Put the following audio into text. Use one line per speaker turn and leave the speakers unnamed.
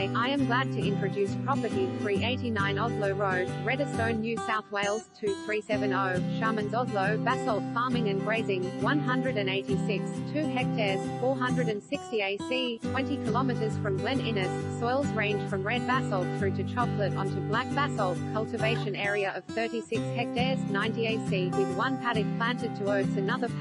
Hi, I am glad to introduce property 389 Oslo Road, Reddestone, New South Wales 2370, Sharman's Oslo, Basalt Farming and Grazing, 186, 2 hectares, 460 AC, 20 kilometers from Glen Innes. Soils range from red basalt through to chocolate onto black basalt. Cultivation area of 36 hectares, 90 AC, with one paddock planted to oats, another